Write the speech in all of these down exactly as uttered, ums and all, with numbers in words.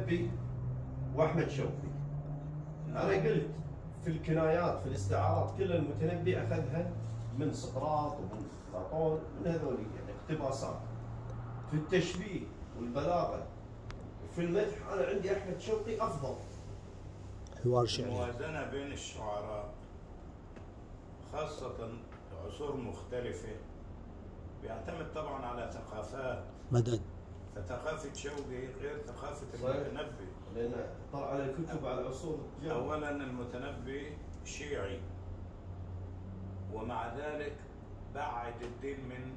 المتنبي واحمد شوقي. انا قلت في الكنايات في الاستعارات كل المتنبي اخذها من سقراط ومن افلاطون، من هذول يعني اقتباسات. في التشبيه والبلاغه في المدح انا عندي احمد شوقي افضل. حوار شعري. الموازنه بين الشعراء خاصه عصور مختلفه بيعتمد طبعا على ثقافات. مدد. فثقافه شوقي غير ثقافه صحيح. المتنبي. لان طلع على الكتب على العصور الجاية. اولا المتنبي شيعي، ومع ذلك بعد الدين من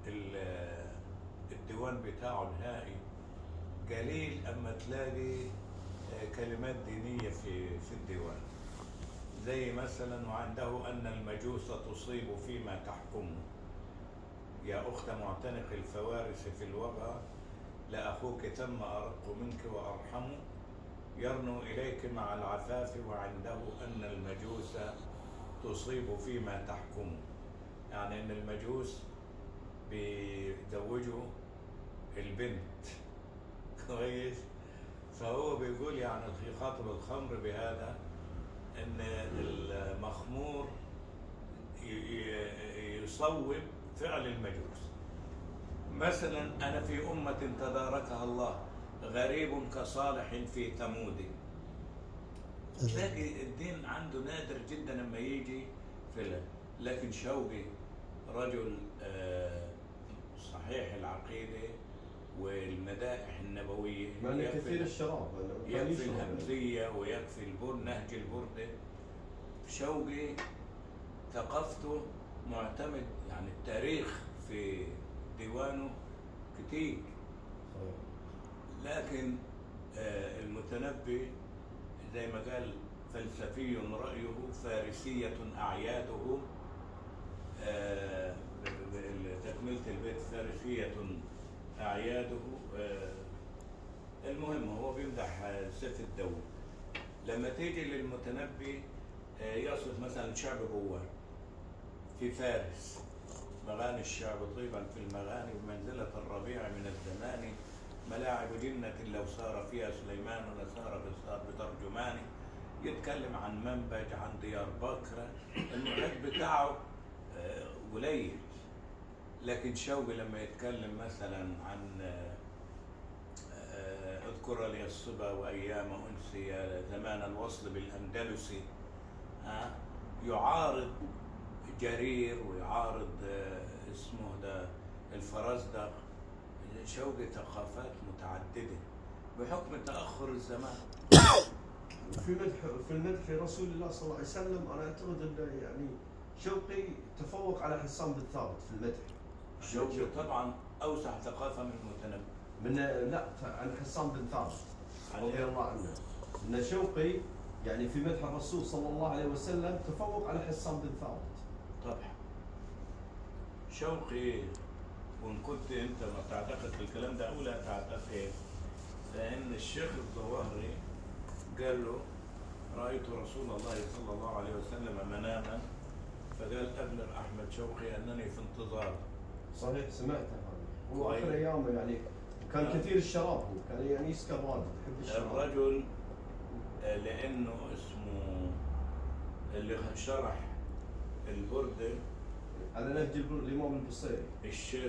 الديوان بتاعه النهائي. قليل اما تلاقي كلمات دينيه في في الديوان، زي مثلا وعنده ان المجوس تصيب فيما تحكم، يا اخت معتنق الفوارس في الوغى، لاخوك ثم ارق منك وارحم، يرنو اليك مع العفاف وعنده ان المجوس تصيب فيما تحكم. يعني ان المجوس بيزوجوا البنت كويس. فهو بيقول يعني يخاطب الخمر بهذا ان المخمور يصوب فعل المجوس. مثلا انا في امه تداركها الله غريب كصالح في ثمود. تلاقي الدين عنده نادر جدا لما يجي في، لكن شوقي رجل صحيح العقيده والمدائح النبويه، يكفي كثير الشراب، يكفي الهمزيه ويكفي البر نهج البرده. شوقي ثقافته معتمد، يعني التاريخ في ديوانه كتير. لكن المتنبي زي ما قال فلسفي رأيه فارسية أعياده، تكملة البيت فارسية أعياده. المهم هو بيمدح سيف الدولة. لما تيجي للمتنبي يصف مثلا شعب بوان في فارس، مغاني الشعب طيبا في المغاني بمنزلة الربيع من الزمان، ملاعب جنة لو سار فيها سليمان لسار بترجمان. يتكلم عن منبج، عن ديار بكر، المحيط بتاعه قليل. لكن شوقي لما يتكلم مثلا عن اذكر لي الصبا وايام انسي زمان الوصل بالاندلسي، يعارض جرير ويعارض اسمه ده الفرزدق. شوقي ثقافات متعدده بحكم تاخر الزمان. في مدح في المدح في رسول الله صلى الله عليه وسلم انا اعتقد انه يعني شوقي تفوق على حسان بن ثابت في المدح. شوقي طبعا اوسع ثقافه من المتنبي. من لا عن حسان بن ثابت رضي الله عنه. ان شوقي يعني في مدح الرسول صلى الله عليه وسلم تفوق على حسان بن ثابت. طبعا شوقي، وان كنت انت ما تعتقد في الكلام ده او لا تعتقد، فان الشيخ الظواهري قال له رايت رسول الله صلى الله عليه وسلم مناما فقال ابلغ احمد شوقي انني في انتظار. صحيح سمعته هذا. هو اخر ايامه يعني كان كثير الشراب، هو كان يعني يسكر واجد يحب الشراب. الرجل لانه اسمه اللي شرح البرده على نهج الامام البصيري الشيخ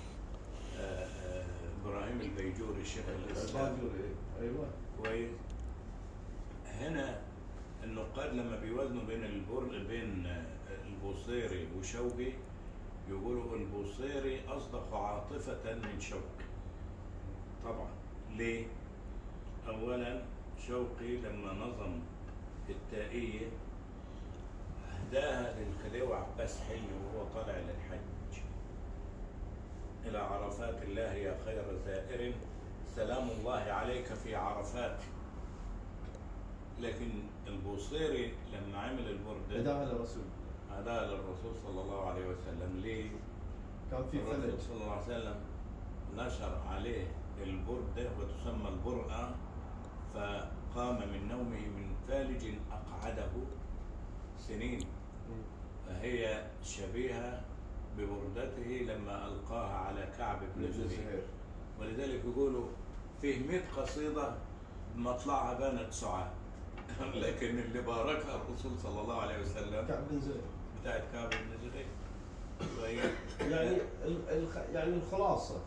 ابراهيم البيجوري، الشيخ الاسلام. ايوه كويس. هنا النقاد لما بيوازنوا بين البر بين البوصيري وشوقي يقولوا البوصيري اصدق عاطفه من شوقي. طبعا ليه؟ اولا شوقي لما نظم التائيه اهداها للخديوي عباس حلمي وهو طالع للحج: الى عرفات الله يا خير زائر، سلام الله عليك في عرفات. لكن البوصيري لما عمل البرده هداها للرسول هداها للرسول صلى الله عليه وسلم. ليه؟ كان في فلج. الرسول صلى الله عليه وسلم نشر عليه البرده وتسمى البرأة، فقام من نومه من فالج أقعده سنين، فهي شبيهة ببردته لما ألقاها على كعب بن زهير. ولذلك يقولوا فيه مئة قصيدة مطلعها بنت سعاد لكن اللي باركها الرسول صلى الله عليه وسلم كعب بن زريق بتاعت كعب بن زريق. يعني ال- ال- يعني الخلاصه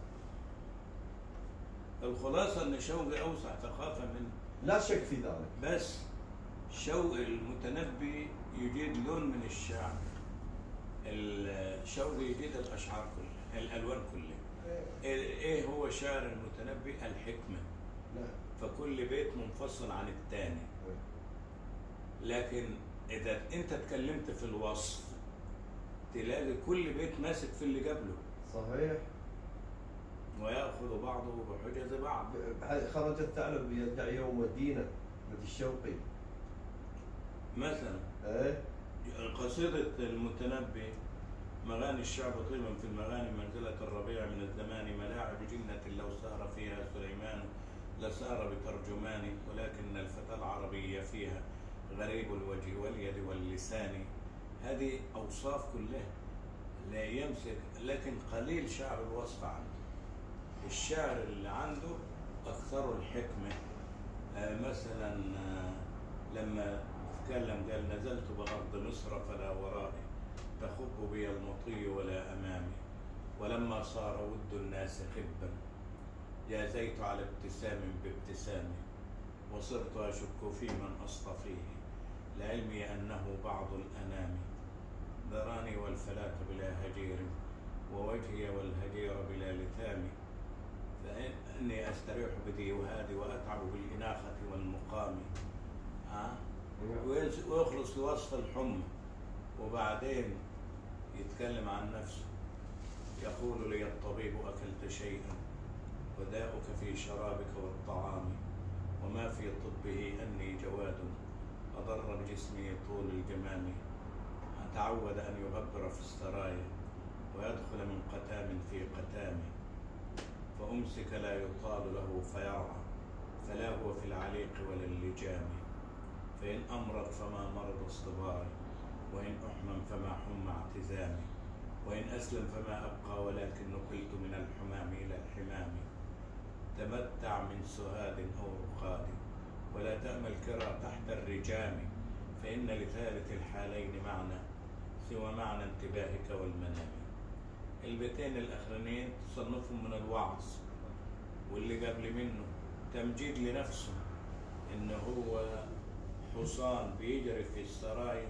الخلاصة إن شوقي أوسع ثقافة من، لا شك في ذلك. بس شوقي المتنبي يجيد لون من الشعر، شوقي يجيد الأشعار كلها، الألوان كلها. إيه هو شعر المتنبي؟ الحكمة. نعم. فكل بيت منفصل عن الثاني. لكن إذا أنت تكلمت في الوصف تلاقي كل بيت ماسك في اللي قبله. صحيح. ويأخذ بعضه بحجز بعض. خرج الثعلب يدعي يوم الدينة مثل الشوقي مثلا. ايه قصيدة المتنبي: مغاني الشعب طيبا في المغاني منزلة الربيع من الزمان، ملاعب جنة لو سار فيها سليمان لسار بترجمان، ولكن الفتى العربي فيها غريب الوجه واليد واللسان. هذه أوصاف كلها لا يمسك، لكن قليل شعر الوصف عنده. الشعر اللي عنده أكثر الحكمة. آه مثلا آه لما تكلم قال: نزلت بأرض مصر فلا ورائي، تخب بي المطي ولا أمامي، ولما صار ود الناس خبا جازيت على ابتسام بابتسامي، وصرت أشك في من أصطفيه لعلمي أنه بعض الأنام، ذراني والفلاة بلا هجير ووجهي والهجير بلا لثام، فإني أستريح بذي وهذه وأتعب بالإناخة والمقام. ها؟ ويخلص لوصف الحمى، وبعدين يتكلم عن نفسه يقول: لي الطبيب أكلت شيئا وداؤك في شرابك والطعام، وما في طبه أني جواد أضر بجسمي طول الجمام، تعود أن يغبر في السرايا ويدخل من قتام في قتام، فأمسك لا يطال له فيرعى، فلا هو في العليق ولا اللجام، فإن أمرض فما مرض اصطباري، وإن أحمم فما حم اعتزامي، وإن أسلم فما أبقى ولكن نقلت من الحمام إلى الحمام، تمتع من سهاد أو رقاد ولا تأمل كرى تحت الرجام، فإن لثالث الحالين معنى سوى معنى انتباهك والمنام. البيتين الأخرانيين تصنفهم من الوعظ، واللي قبل منه تمجيد لنفسه إنه هو حصان بيجري في السرايا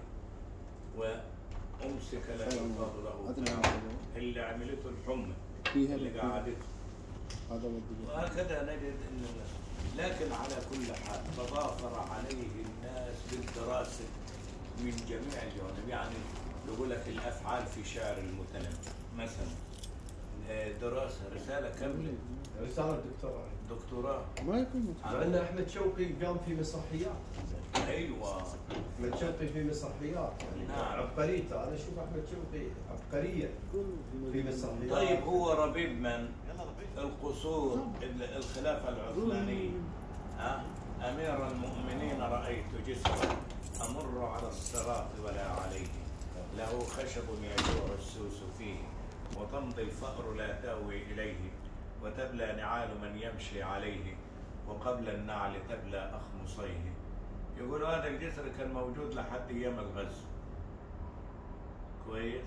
وأمسك لا يطال له، اللي عملته الحمى اللي قعدته. وهكذا نجد إنه، لكن على كل حال تضافر عليه الناس بالدراسة من جميع الجوانب. يعني يقول لك الأفعال في شعر المتنبي مثلا، دراسة رسالة كاملة، رسالة دكتوراه دكتوراه. ما يكون مع ان احمد شوقي قام في مسرحيات. ايوه احمد شوقي في مسرحيات يعني. نعم. عبقريته، انا اشوف احمد شوقي عبقريه في مسرحيات. طيب هو ربيب من؟ القصور الخلافة العثمانية. ها؟ أمير المؤمنين رأيت جسرا أمر على الصراط ولا عليه، له خشب يجوع السوس فيه، وتمضي الفأر لا تأوي إليه، وتبلى نعال من يمشي عليه، وقبل النعل تبلى أخمصيه. يقول هذا الجسر كان موجود لحد أيام الغزو. كويس؟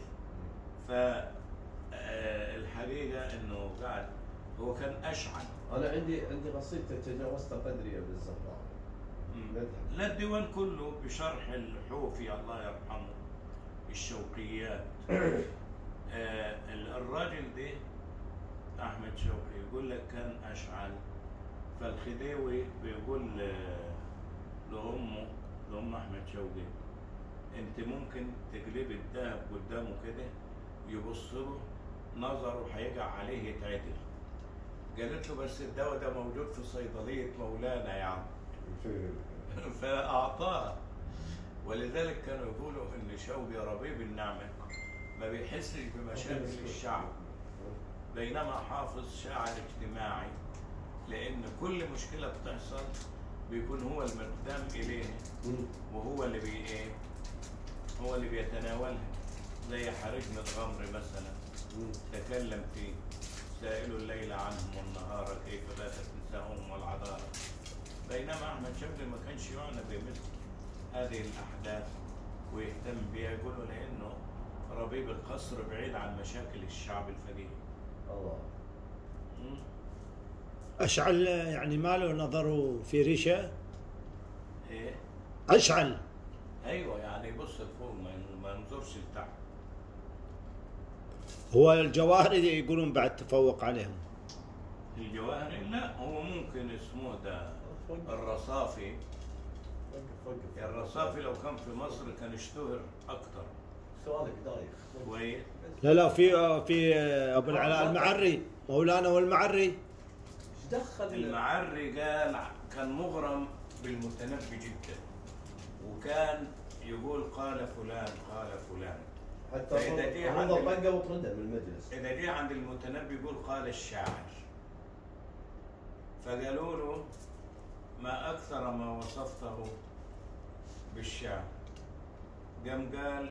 فالحقيقة إنه قاعد هو كان أشعل. أنا عندي عندي قصيدة تجاوزت قدري يا ابن الزهراء. لا الديوان كله بشرح الحوفي الله يرحمه الشوقيات. آه الراجل ده أحمد شوقي يقول لك كان أشعل، فالخديوي بيقول لأمه لأم أحمد شوقي: أنت ممكن تقلبي الذهب قدامه كده يبص له نظره هيقع عليه يتعدل. قالت له: بس الدواء ده موجود في صيدلية مولانا يا عم. فأعطاه. ولذلك كانوا يقولوا إن شوقي ربيب النعمة ما بيحسش بمشاكل الشعب، بينما حافظ شاعر اجتماعي، لأن كل مشكلة بتحصل بيكون هو المقدام إليه، وهو اللي بي إيه؟ هو اللي بيتناولها. زي حرجم الغمر مثلا تكلم فيه: سائل الليل عنهم والنهار كيف باتت نساؤهم والعذارى، بينما احمد شوقي ما كانش يعنى بمثل هذه الاحداث ويهتم بها، يقولوا لانه ربيب القصر بعيد عن مشاكل الشعب الفقير. الله. مم. أشعل يعني ما له نظره في ريشة؟ ايه؟ أشعل. ايوه يعني يبص لفوق ما ما ينظرش لتحت. هو الجواهري يقولون بعد تفوق عليهم. الجواهري لا، هو ممكن اسمه ده الرصافي. الرصافي لو كان في مصر كان اشتهر اكثر. سؤالك دايخ. كويس. لا لا في في أبو العلاء المعري، مولانا والمعري. ايش دخل المعري قال كان مغرم بالمتنبي جدا، وكان يقول قال فلان قال فلان. حتى فإذا جه هذا عند طقه وطرده من المجلس. إذا جه عند المتنبي يقول قال الشاعر، فقالوا له ما أكثر ما وصفته بالشعر، قام قال